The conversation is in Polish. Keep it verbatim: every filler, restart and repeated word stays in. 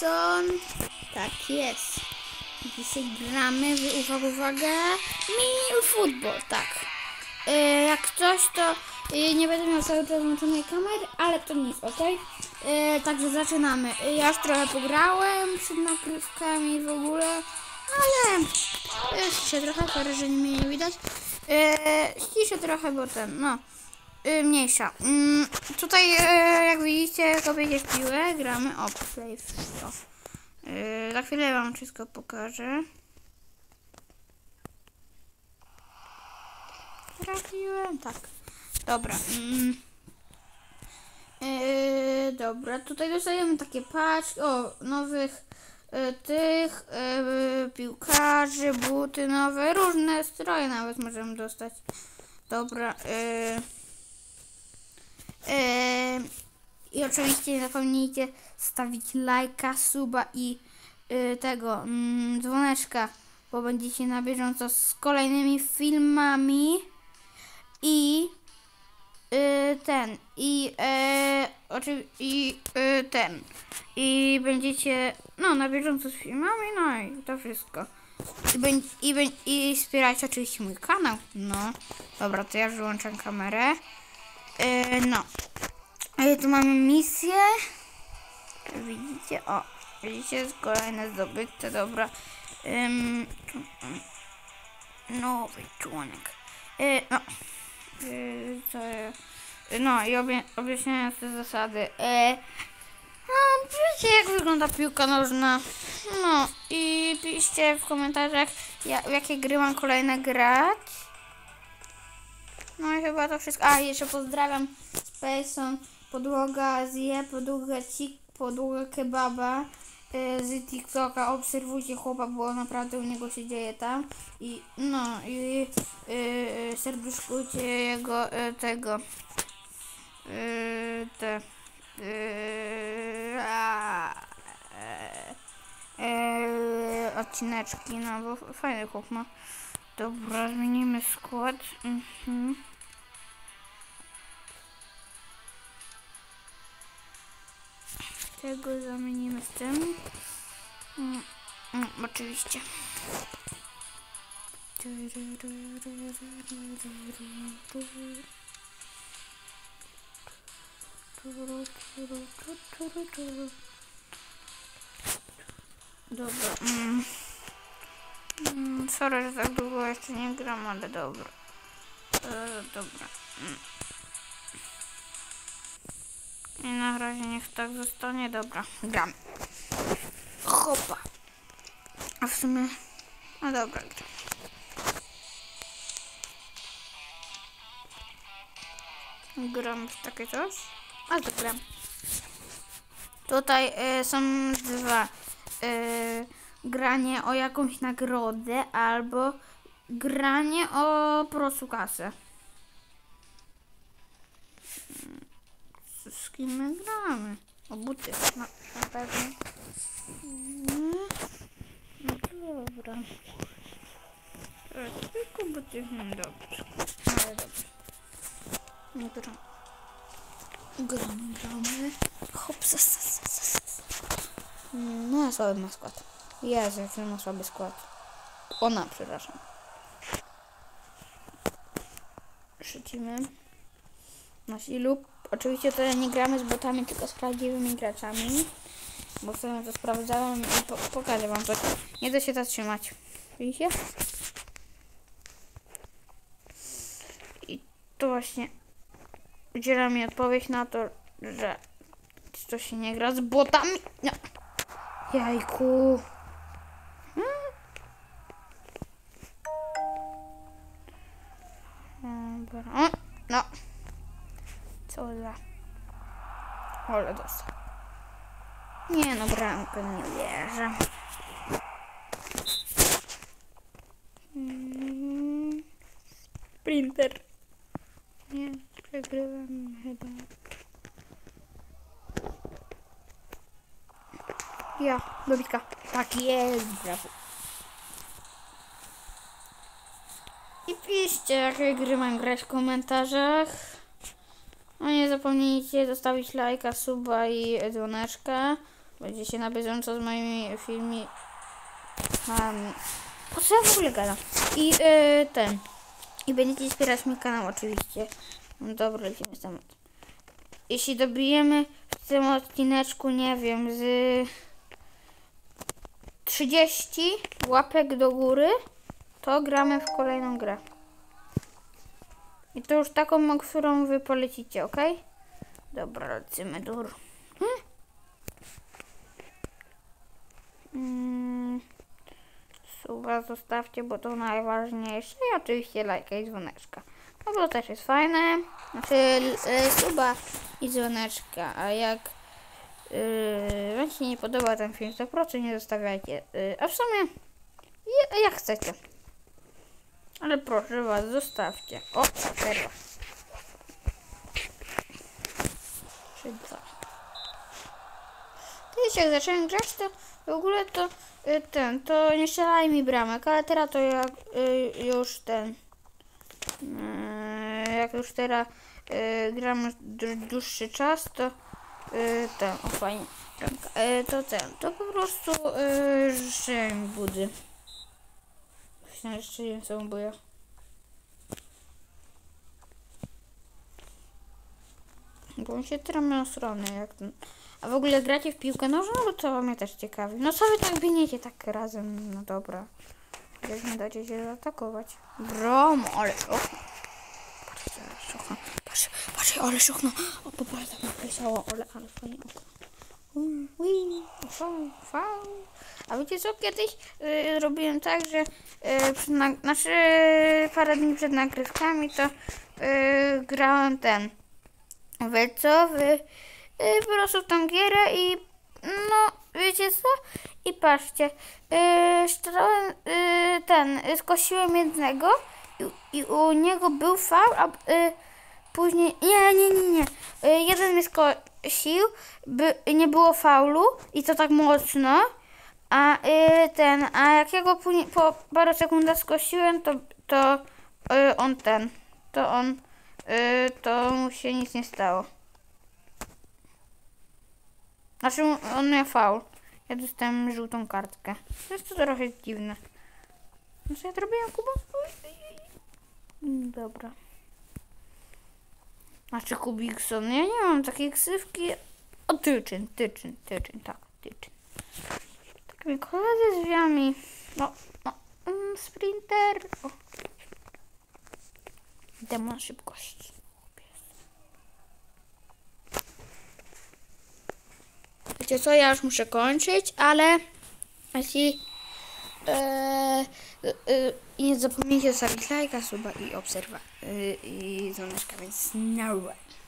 Spacon. Tak jest. Dzisiaj gramy w, uwaga, uwaga, mini football, tak. Yy, jak coś, to yy, nie będę miał całej przełączonej kamery, ale to nic, ok? Yy, także zaczynamy. Yy, ja już trochę pograłem przed nagrywkami w ogóle, ale yy, ściszę trochę, sorry, że mnie nie widać. Yy, ściszę trochę, bo ten, no, yy, mniejsza. Yy, tutaj, yy, jak widzicie, kopiecie w piłę, gramy o play w to. Yy, za chwilę wam wszystko pokażę. Trafiłem, tak. Dobra. Mm. Yy, dobra, tutaj dostajemy takie paczki, o, nowych yy, tych yy, piłkarzy, buty nowe, różne stroje nawet możemy dostać. Dobra. Yy. Yy. I oczywiście nie zapomnijcie stawić lajka, suba i yy, tego yy, dzwoneczka, bo będziecie na bieżąco z kolejnymi filmami i yy, ten i yy, oczywiście i yy, ten i będziecie no na bieżąco z filmami, no i to wszystko. I, bę, i, bę, i wspierajcie oczywiście mój kanał. No dobra, to ja już wyłączam kamerę. Yy, no. I tu mamy misję. Widzicie? O, widzicie? Kolejne zdobyte, dobra. Ym, nowy członek. Yy, no. Yy, to, no i obie, objaśniając te zasady. Yy, no, wiecie, jak wygląda piłka nożna. No i piszcie w komentarzach, ja, jakie gry mam kolejne grać. No i chyba to wszystko. A, jeszcze pozdrawiam Spacon, podłoga zje, podłoga cik, podłoga kebaba yy, z TikToka. Obserwujcie chłopa, bo naprawdę u niego się dzieje tam. I no i yy, serduszkujcie jego yy, tego yy, te yy, a, yy, yy, odcineczki, no bo fajny chłop ma. Dobra, zmienimy skład. Mhm. Tego zamienimy z tym. Mm, mm, oczywiście. Dobra. Mm. Mm, sorry, że tak długo jeszcze nie gram, ale dobra. E, dobra. Mm. I na razie niech tak zostanie. Dobra, gram. Hopa. A w sumie... No dobra, gram. Gram w takie coś. A to gram. Tutaj y, są dwa. Y, granie o jakąś nagrodę albo granie o prostu kasę. Z kim my gramy? O buty. No, na pewno. No dobra. Tylko buty. No dobrze. Ale dobrze. Nie gram. Gramy, gramy. Hop, sa, sa, sa, sa, sa. No, słaby ma skład. Jezu, jaki ma słaby skład. Ona, przepraszam. Rzucimy. Na silu. Oczywiście tutaj nie gramy z botami, tylko z prawdziwymi graczami. Bo sobie to sprawdzałem i po pokażę wam to. Nie da się zatrzymać. Widzicie? I to właśnie udziela mi odpowiedź na to, że to się nie gra z botami. No. Jajku. Hmm. Dobra. No. Co za... Ole dostał. Nie no, bramkę nie wierzę. Hmm. Sprinter. Nie, przegrywam chyba. Ja, dobitka. Tak jest, brawo. I piszcie, jakie gry mam grać w komentarzach. No nie zapomnijcie zostawić lajka, suba i dzwoneczka. Będziecie na bieżąco z moimi filmami. Um, o co ja w ogóle gadam? I yy, ten. I będziecie wspierać mój kanał oczywiście. No dobra, lecimy z tematem. Jeśli dobijemy w tym odcineczku, nie wiem, z trzydzieści łapek do góry, to gramy w kolejną grę. I to już taką, którą wy polecicie, ok? Dobra, lecimy dur. Hmm? Hmm. Suba zostawcie, bo to najważniejsze. I oczywiście lajka i dzwoneczka. No bo to też jest fajne. Znaczy e, suba i dzwoneczka. A jak yy, wam się nie podoba ten film, to proszę nie zostawiajcie. Yy, a w sumie je, jak chcecie. Ale proszę was, zostawcie. O, przerwa. trzy, dwa. Kiedyś jak zacząłem grać, to w ogóle to y, ten, to nie strzelali mi bramek, ale teraz to jak y, już ten, y, jak już teraz y, gramy dłuższy czas, to y, ten, o fajnie, y, to ten, to po prostu y, żyję budy. Myślę, że nie są buja. Bo mi się tramią strony jak ten. A w ogóle gracie w piłkę nożną? No to mnie też ciekawi. No co wy tak biegniecie tak razem? No dobra. Jak nie dacie się zaatakować. Brom, ale szokno. Patrzcie, ale szokno. Patrzcie, patrzcie, ale szokno. O, po pole tam napisało, ale, ale fajnie okno. Ui, fał, fał. A wiecie co? Kiedyś y, robiłem tak, że y, przed na, znaczy, parę dni przed nagrywkami to y, grałem ten. Wy co? Wy yy, po prostu tą gierę i no, wiecie co? I patrzcie, yy, strzelałem, yy, ten, yy, skosiłem jednego i, i u niego był faul, a yy, później, nie, nie, nie, nie, yy, jeden mnie skosił, by, nie było faulu i to tak mocno, a yy, ten, a jak ja go później, po parę sekundach skosiłem, to, to yy, on ten, to on Yy, to mu się nic nie stało. Znaczy on miał faul. Ja dostałem żółtą kartkę. To jest to trochę dziwne. Znaczy ja to robiłem, Kuba? Dobra. Znaczy Kubikson. Ja nie mam takiej ksywki. O, tyczyn, tyczyn, tyczyn, tak, tyczyn. Tak mi koledzy z wiami. No, no, mm, sprinter. O. Demon szybkości. Wiecie co, ja już muszę kończyć, ale jeśli e, e, e, nie zapomnijcie zostawić lajka, suba i obserwa e, i dzwoneczka, więc no.